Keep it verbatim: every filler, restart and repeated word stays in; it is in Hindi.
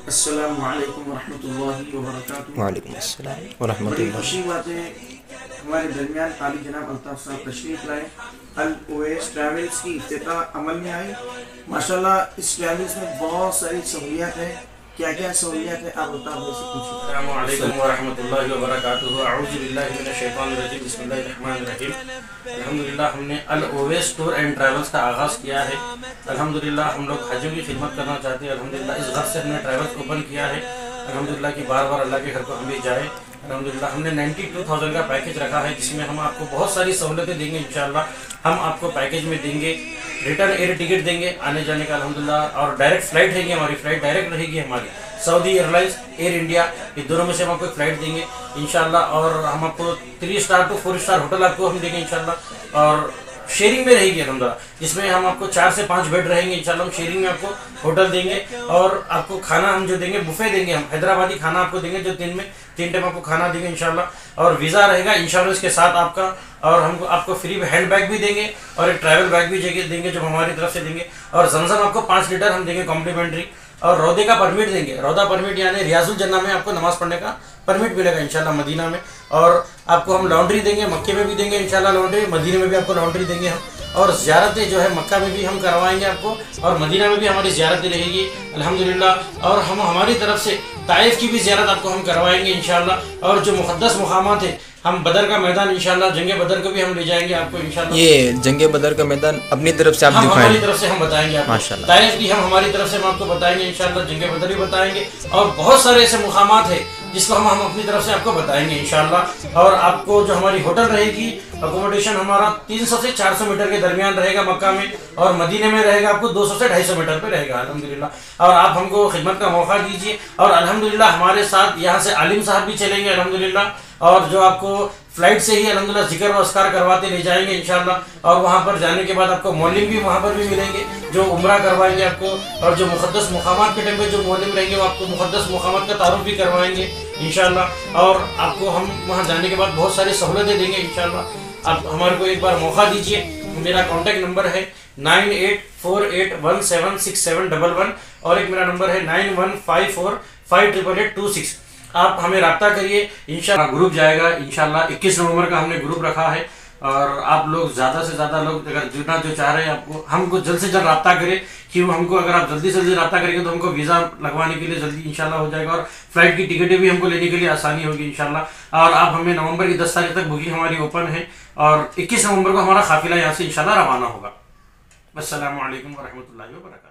अस्सलामु अलैकुम वरहमतुल्लाहि वबरकातुहू। वालेकुम अस्सलाम बड़ी वरहमतुल्लाह। खुशी बात है हमारे दरमियान आली जनाब अल्ताफ़ साहब तशरीफ़ लाए। अल ओवैस ट्रैवल्स की इफ्तिताह अमल में आई। माशाल्लाह इस ट्रैवल्स में बहुत सारी सहूलियत है। क्या क्या सहूलियत है आप बताओ, वैसे पूछिए। अस्सलामु अलैकुम वरहमतुल्लाहि वबरकातुहू। अऊज़ु बिल्लाहि मिनश शैतानिर रजीम। बिस्मिल्लाहिर रहमानिर रहीम। अल्हम्दुलिल्लाह हमने Al Owais tour and travels का आगाज़ किया है। अल्हम्दुलिल्लाह हम लोग हजों की खिदमत करना चाहते हैं। अल्हम्दुलिल्लाह इस घर से हमने ट्रैवल्स ओपन किया है। अल्हम्दुलिल्लाह कि बार बार अल्लाह के घर को हम भी जाए। अल्हम्दुलिल्लाह हमने नाइन्टी टू थाउजेंड का पैकेज रखा है, जिसमें हम आपको बहुत सारी सहूलतें देंगे। इंशाअल्लाह हम आपको पैकेज में देंगे रिटर्न एयर टिकट देंगे आने जाने का अल्हम्दुलिल्लाह, और डायरेक्ट फ्लाइट रहेगी हमारी, फ्लाइट डायरेक्ट रहेगी हमारी सऊदी एयरलाइंस, एयर इंडिया, ये दोनों में से हम आपको फ्लाइट देंगे इंशाल्लाह। और हम आपको three star to four star hotel आपको हम देंगे इंशाल्लाह, और शेयरिंग में रहेगी अल्हम्दुलिल्लाह, जिसमें हम आपको चार से पाँच बेड रहेंगे इंशाल्लाह। हम शेयरिंग में आपको होटल देंगे, और आपको खाना हम जो देंगे बुफे देंगे, हम हैदराबादी खाना आपको देंगे जो दिन में तीन टाइम आपको खाना देंगे इंशाल्लाह। और वीज़ा रहेगा इंश्योरेंस के साथ आपका, और हमको आपको फ्री हैंड बैग भी देंगे और एक ट्रैवल बैग भी देंगे जो हमारी तरफ से देंगे। और जमजम आपको पाँच लीटर हम देंगे कॉम्प्लीमेंट्री, और रौदे का परमिट देंगे। रौदा परमिट यानी रियाजुल जन्ना में आपको नमाज पढ़ने का परमिट मिलेगा इंशाल्लाह मदीना में। और आपको हम लॉन्ड्री देंगे, मक्के में भी देंगे इंशाल्लाह लॉन्ड्री, मदीने में भी आपको लॉन्ड्री देंगे हम। और ज़ियारतें जो है मक्का में भी हम करवाएंगे आपको, और मदीना में भी हमारी ज़ियारतें रहेगी अल्हम्दुलिल्लाह। और हम हमारी तरफ से ताइफ की भी ज़ियारत आपको हम करवाएंगे इंशाल्लाह। और जो मुक़द्दस मुक़ामात है, हम बदर का मैदान इंशाल्लाह, जंगे बदर को भी हम ले जाएंगे आपको इंशाल्लाह। ये जंगे बदर का मैदान अपनी तरफ से आप हम दिखाएं, हमारी तरफ से हम बताएंगे आपको। माशाल्लाह। ताइफ भी हम हमारी तरफ से हम आपको बताएंगे इंशाल्लाह, जंगे बदर भी बताएंगे, और बहुत सारे ऐसे मुकामात है जिसको हम हम अपनी तरफ से आपको बताएंगे इंशाल्लाह। और आपको जो हमारी होटल रहेगी, अकोमोडेशन हमारा तीन सौ से चार सौ मीटर के दरमियान रहेगा मक्का में, और मदीने में रहेगा आपको दो सौ से ढाई सौ मीटर पे रहेगा अल्हम्दुलिल्लाह। और आप हमको खिदमत का मौका दीजिए, और अल्हम्दुलिल्लाह हमारे साथ यहाँ से आलिम साहब भी चलेंगे अल्हम्दुलिल्लाह, और जो आपको फ्लाइट से ही अल्हम्दुलिल्लाह जिक्र व अस्कार करवाते ले जाएंगे इंशाल्लाह। और वहाँ पर जाने के बाद आपको मौलिम भी वहाँ पर भी मिलेंगे जो उम्रा करवाएंगे आपको, और जो मुक़द्दस मुक़ामात के टाइम पे जो मौलिम रहेंगे वो आपको मुक़द्दस मुक़ामात का तारुफ भी करवाएंगे इंशाल्लाह। और आपको हम वहाँ जाने के बाद बहुत सारी सहूलतें देंगे इंशाल्लाह। आप हमारे को एक बार मौका दीजिए। मेरा कॉन्टैक्ट नंबर है nine eight four eight one seven six seven double one, और एक मेरा नंबर है nine one five four five triple eight two six. आप हमें रब्ता करिए इंशाल्लाह। ग्रुप जाएगा इंशाल्लाह, इक्कीस नवंबर का हमने ग्रुप रखा है, और आप लोग ज़्यादा से ज़्यादा लोग अगर जुड़ना जो चाह रहे हैं, आपको हमको जल्द से जल्द रब्ता करें। क्यों हमको अगर आप जल्दी से जल्दी रब्ता करेंगे तो हमको वीज़ा लगवाने के लिए जल्दी इंशाल्लाह हो जाएगा, और फ्लाइट की टिकटें भी हमको लेने के लिए आसानी होगी इंशाल्लाह। और आप हमें नवंबर की दस तारीख तक बुकिंग हमारी ओपन है, और इक्कीस नवंबर को हमारा काफिला यहाँ से इंशाल्लाह रवाना होगा। अस्सलामु अलैकुम वरहमतुल्लाहि वबरकातुहू।